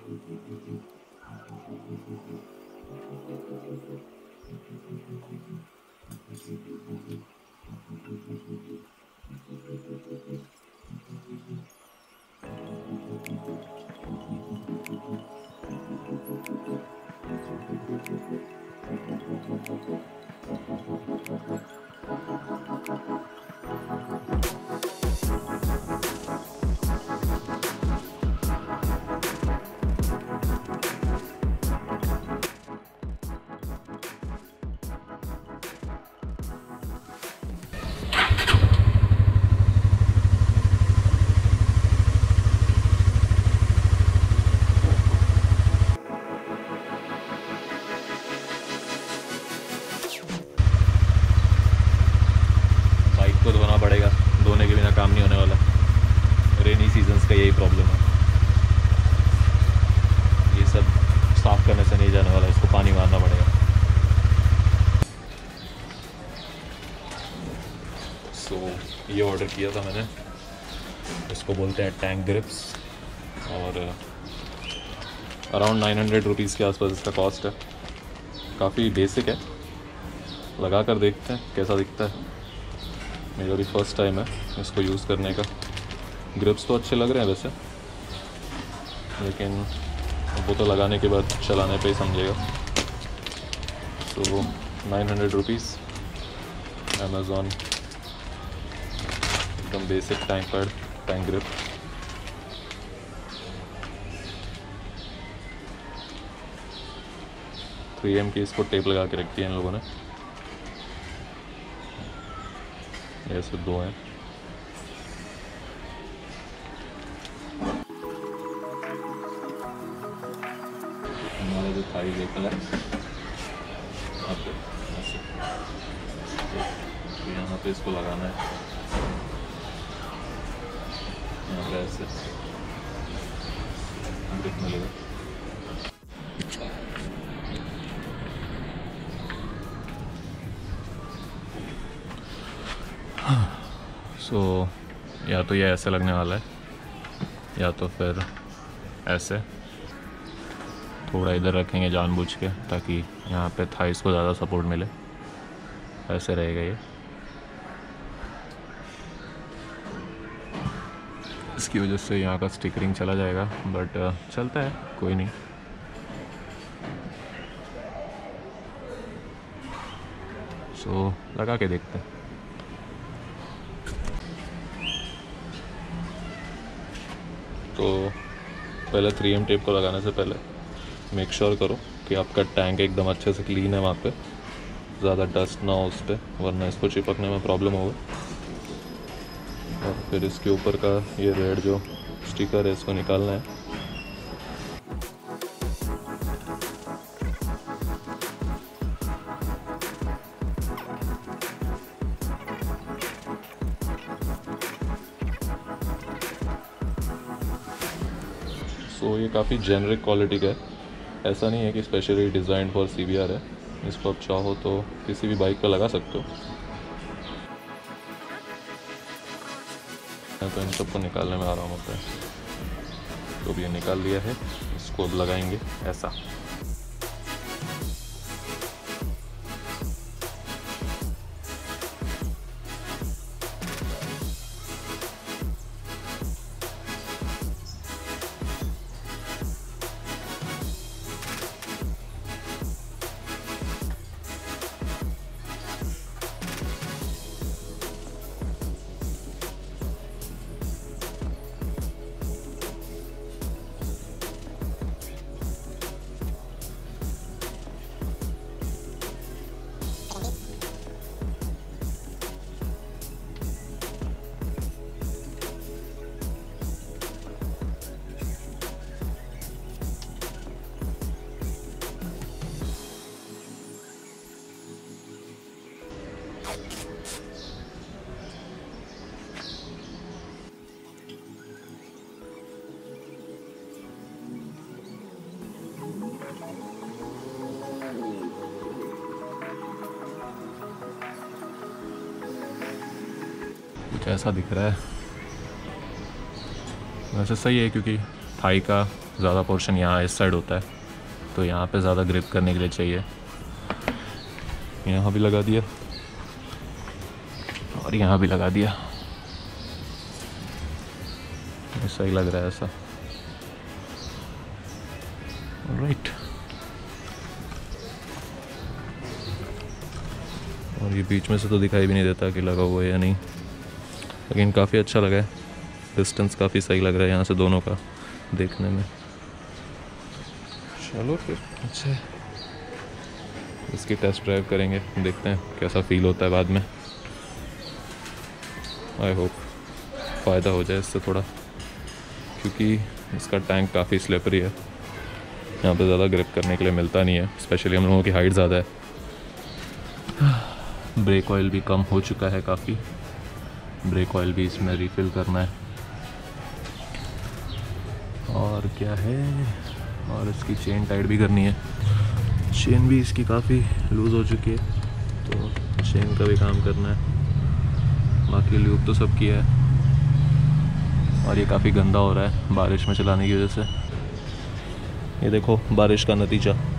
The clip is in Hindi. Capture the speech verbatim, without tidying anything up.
को धोना पड़ेगा, धोने के बिना काम नहीं होने वाला। रेनी सीजन्स का यही प्रॉब्लम है, ये सब साफ करने से नहीं जाने वाला, इसको पानी मारना पड़ेगा। सो so, ये ऑर्डर किया था मैंने, इसको बोलते हैं टैंक ग्रिप्स, और अराउंड नाइन हंड्रेड रुपीज़ के आसपास इसका कॉस्ट है। काफ़ी बेसिक है, लगा कर देखते हैं कैसा दिखता है। मेरा भी फर्स्ट टाइम है इसको यूज़ करने का। ग्रिप्स तो अच्छे लग रहे हैं वैसे, लेकिन वो तो लगाने के बाद चलाने पे ही समझेगा। तो वो नाइन हंड्रेड रुपीज़ अमेज़ॉन, एकदम basic tank pad, tank grip. Three M की इसको टेप लगा के रखी है इन लोगों ने, ऐसे दो हैं। हमारा जो थाई व्हीकल है यहाँ पे, ऐसे तो यहाँ पे इसको लगाना है, यहाँ पे ऐसे ग्रिप मिलेगा। सो so, या तो ये ऐसे लगने वाला है, या तो फिर ऐसे थोड़ा इधर रखेंगे जानबूझ के, ताकि यहाँ पे थाइस को ज़्यादा सपोर्ट मिले। ऐसे रहेगा ये, इसकी वजह से यहाँ का स्टिकरिंग चला जाएगा, बट चलता है, कोई नहीं। सो so, लगा के देखते हैं। तो पहले थ्री एम टेप को लगाने से पहले मेक श्योर करो कि आपका टैंक एकदम अच्छे से क्लीन है, वहाँ पे ज़्यादा डस्ट ना हो उस पर, वरना इसको चिपकने में प्रॉब्लम होगा। और फिर इसके ऊपर का ये रेड जो स्टिकर है इसको निकालना है। सो so, ये काफ़ी जेनरिक क्वालिटी का है, ऐसा नहीं है कि specially design for C B R है। इसको आप चाहो तो किसी भी बाइक पे लगा सकते हो। तो इन सबको निकालने में आराम होता है। तो भी ये निकाल लिया है, इसको अब लगाएंगे ऐसा। कुछ ऐसा दिख रहा है, वैसे सही है क्योंकि थाई का ज़्यादा पोर्शन यहाँ इस साइड होता है, तो यहाँ पे ज़्यादा ग्रिप करने के लिए चाहिए। यहाँ भी लगा दिया और यहाँ भी लगा दिया, सही लग रहा है ऐसा। राइट, और ये बीच में से तो दिखाई भी नहीं देता कि लगा हुआ है या नहीं, लेकिन काफ़ी अच्छा लगा है। डिस्टेंस काफ़ी सही लग रहा है यहाँ से दोनों का देखने में। चलो फिर अच्छा, इसकी टेस्ट ड्राइव करेंगे, देखते हैं कैसा फील होता है बाद में। आई होप फ़ायदा हो जाए इससे थोड़ा, क्योंकि इसका टैंक काफ़ी स्लिपरी है, यहाँ पे ज़्यादा ग्रिप करने के लिए मिलता नहीं है, स्पेशली हम लोगों की हाइट ज़्यादा है। ब्रेक ऑयल भी कम हो चुका है काफ़ी, ब्रेक ऑयल भी इसमें रिफ़िल करना है। और क्या है, और इसकी चेन टाइट भी करनी है, चेन भी इसकी काफ़ी लूज़ हो चुकी है, तो चेन का भी काम करना है। बाकी लूप तो सब किया है, और ये काफ़ी गंदा हो रहा है बारिश में चलाने की वजह से। ये देखो बारिश का नतीजा।